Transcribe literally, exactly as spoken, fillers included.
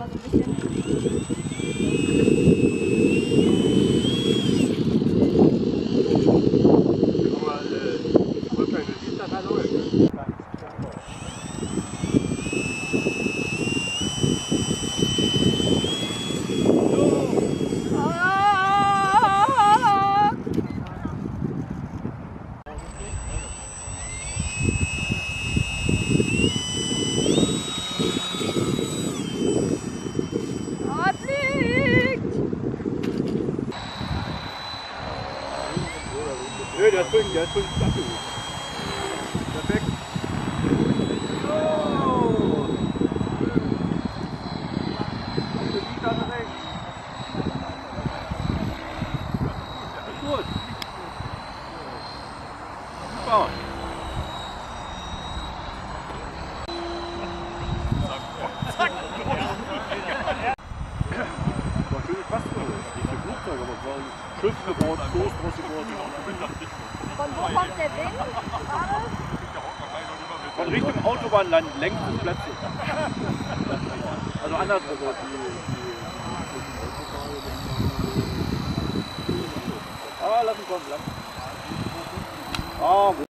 so ein bisschen. Aber äh, ich wollte keine Winterhallo. Nö, der ist völlig, der ist völlig abgeholt. Perfekt. Oh! Gut. Super. Zack. War schönes Basteln. Nicht für Flugzeuge, aber es war ein Schiff gebaut, Floß draus gebaut. Von wo kommt der Wind? Gerade? Von Richtung Autobahnland, längs des Platzes. Also andersrum. Ah, lass ihn kommen, lass ihn. Ah,